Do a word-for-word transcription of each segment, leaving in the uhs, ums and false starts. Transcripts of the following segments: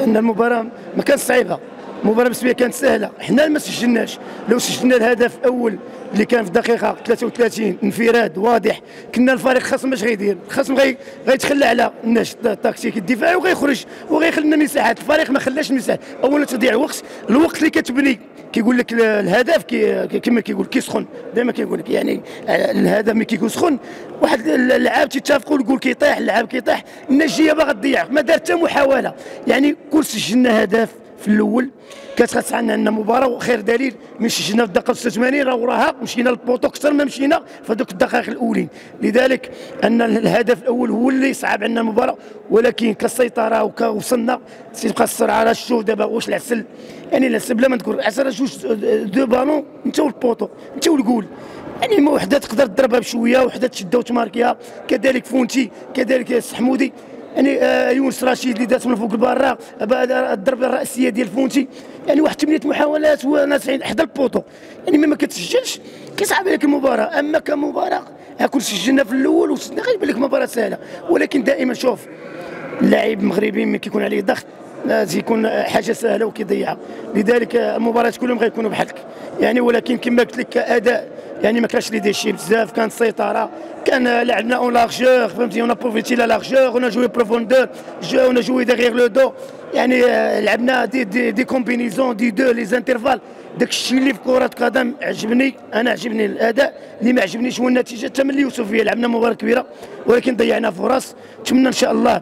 ان المباراه ما كانت صعيبه، المباراه بالنسبه لي كانت سهله، حنا ما سجلناش. لو سجلنا الهدف الاول اللي كان في الدقيقه ثلاثة وثلاثين انفراد واضح، كنا الفريق الخصم اش غيدير؟ الخصم غي غيتخلى على النشط التكتيكي الدفاعي وغيخرج وغيخلي لنا مساحات. الفريق ما خلاش مساحات، اولا تضيع وقت، الوقت اللي كتبني كيقول لك الهدف كي كما كيقول كيسخن، دائما كيقول لك يعني الهدف ملي كيكون سخن واحد اللعاب تيتفقوا الجول كيطيح، اللعاب كيطيح، النجيه باغا تضيع، ما دارت حتى محاوله. يعني كل سجلنا هدف في الاول كتخص عندنا مباراه، وخير دليل من سجلنا في الدقيقه ستة وثمانين راه وراها مشينا للبوطو اكثر ما مشينا في هذوك الدقائق الاولين. لذلك ان الهدف الاول هو اللي صعب عندنا المباراه، ولكن كالسيطره وكوصلنا تيبقى السرعه. راه شوف دابا واش العسل، يعني العسل بلا ما تقول عسل، جوج دو بالون انت والبوطو انت والجول، يعني ما وحده تقدر تضربها بشويه وحده تشدها وتماركيها. كذلك فونتي، كذلك السحمودي، يعني آه يونس رشيد اللي دات من فوق البارة، الضربه الراسيه ديال فونتي، يعني واحد ثمانيه محاولات وناسعين حدا البوطو. يعني مما كتسجلش كيصعب عليك المباراه. اما كمباراه كون سجلنا في الاول وصلنا غيبان لك مباراه سهله، ولكن دائما شوف اللاعب المغربي ملي كيكون عليه ضغط تيكون حاجه سهله وكيضيعها. لذلك المباراه كلهم غيكونوا بحالك يعني، ولكن كما قلت لك كاداء يعني ما كانش لي ديشي بزاف، كانت سيطره، كان لعبنا اون لارجور فهمتي، اون بروفيتي لا لارجور، اون جوي بروفوندور، اون جوي ديغيغ لو دو، يعني لعبنا دي دي, دي كومبينيزون دي دو لي زانترفال. داك الشيء اللي في كره قدم عجبني، انا عجبني الاداء. اللي ما عجبنيش هو النتيجه، حتى من اللي يوصف فيها لعبنا مباراه كبيره ولكن ضيعنا فرص. نتمنى ان شاء الله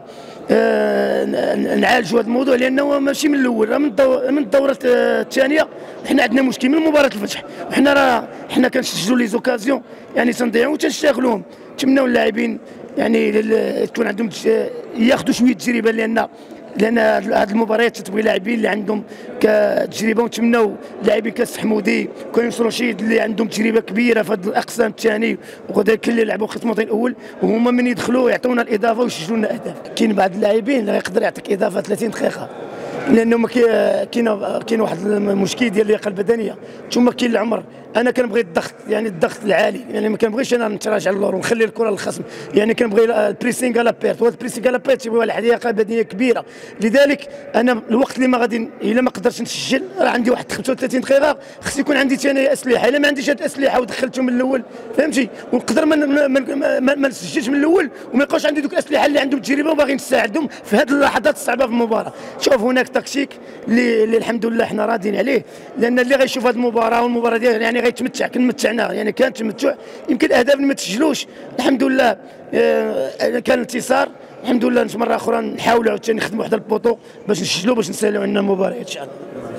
آه نعالجوا هذا الموضوع، لانه ماشي من الاول، راه من الدور من الدوره الثانيه حنا عندنا مشكل من مباراه الفتح، وحنا راه حنا كنسجلوا لي زوكازيون يعني تنضيعوا وتنشتغلوهم. نتمنوا اللاعبين يعني تكون عندهم ياخذوا شويه تجربه، لان لان هذه المباريات تتبغي لاعبين اللي عندهم كتجربه، ونتمناو لاعبين كالسحمودي كيونس رشيد اللي عندهم تجربه كبيره في هذا الاقسام الثاني، وكذلك اللي لعبوا خط الموطن الاول، وهما من يدخلوا يعطونا الاضافه ويسجلوا لنا اهداف. كاين بعض اللاعبين اللي يقدر يعطيك اضافه ثلاثين دقيقه، لانه كاين كاين واحد المشكل ديال اللياقه البدنيه، ثم كاين العمر. انا كنبغي الضغط، يعني الضغط العالي، يعني ما كنبغيش انا نتراجع للور ونخلي الكره للخصم، يعني كنبغي البريسينغ على بيرت، وهذا البريسينغ على بيرت تيبغي واحد اللياقه بدنيه كبيره. لذلك انا الوقت اللي ما غادي الا ما قدرتش نسجل، راه عندي واحد خمسة وثلاثين دقيقه خص يكون عندي ثاني اسلحه. الا ما عنديش هاد الاسلحه ودخلتهم من الاول فهمتي، ونقدر ما ما, ما, ما, ما نسجلش من الاول، وما يبقاوش عندي دوك الاسلحه اللي عندهم تجربه وباغي نساعدهم في هذه اللحظات الصعبه في المباراه. شوف هناك تكتيك اللي, اللي الحمد لله حنا راضيين عليه، لان اللي غيشوف هذه المباراه والمباراه ديالها يعني غيتمتع. كنمتعنا يعني كان تمتع، يمكن الاهداف اللي ما تسجلوش الحمد لله آه كان انتصار. الحمد لله مره اخرى نحاولوا عاوتاني نخدموا حدا البوطو باش نسجلوا باش نسالوا عندنا المباريات ان شاء الله.